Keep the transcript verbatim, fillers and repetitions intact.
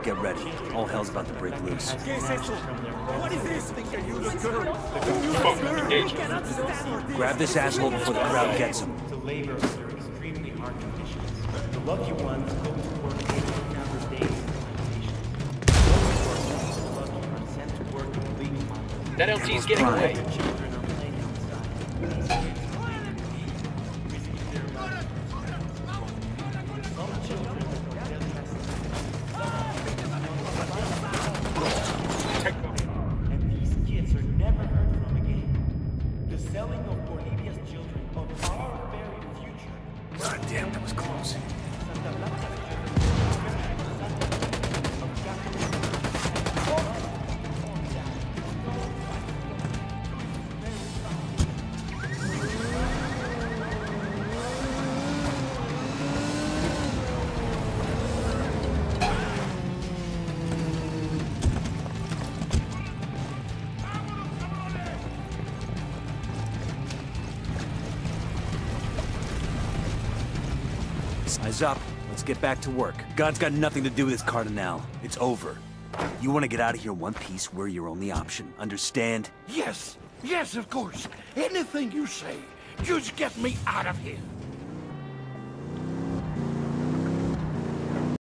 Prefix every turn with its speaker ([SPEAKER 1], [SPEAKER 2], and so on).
[SPEAKER 1] Get ready. All hell's about to break loose.
[SPEAKER 2] What is this? Can you look good?
[SPEAKER 1] Grab this asshole before the crowd gets him.
[SPEAKER 3] To labor under extremely hard conditions. The lucky ones go to work eighteen hour days in plantations. Those who are less lucky are sent to work in bleak mines.
[SPEAKER 4] That L T's getting away.
[SPEAKER 3] Children are playing outside. These kids play in the heat, risking their lives. Some children are dead messages. And these kids are never heard from again. The selling of Bolivia's children of our very future.
[SPEAKER 1] God damn, that was close.
[SPEAKER 3] Santa Blanca's children of Catholic.
[SPEAKER 1] Eyes up. Let's get back to work. God's got nothing to do with this Cardinal. It's over. You want to get out of here in one piece, we're your only option. Understand?
[SPEAKER 2] Yes, yes, of course. Anything you say. Just get me out of here.